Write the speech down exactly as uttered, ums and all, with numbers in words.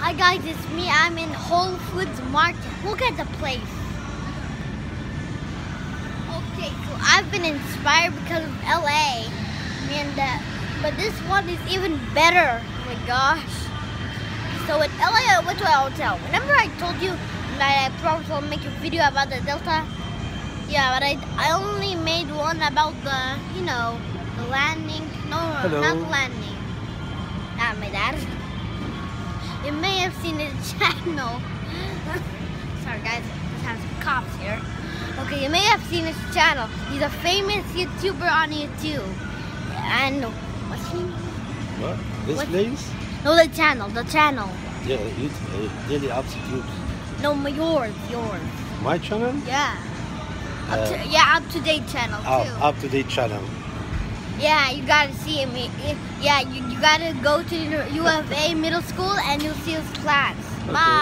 Hi guys, it's me. I'm in Whole Foods Market. Look at the place. Okay, so I've been inspired because of L A, and uh, but this one is even better. Oh my gosh! So in L A, what do I tell? Remember I told you that I promised I'll make a video about the Delta? Yeah, but I I only made one about the you know the landing. No, Hello. not the landing. Not my dad. You may have seen his channel. Sorry guys, let's have some cops here. Okay, you may have seen his channel. He's a famous YouTuber on YouTube. And what's his name? What? This What? place? No, the channel, the channel. Yeah, YouTube, uh, Daily Aptitude. No, my- yours, yours. My channel? Yeah. Up Uh, to, yeah, up to date channel Up, too. up to date channel. Yeah, you gotta see him. Yeah, you, you gotta go to the U of A middle school and you'll see his class. Okay. Bye.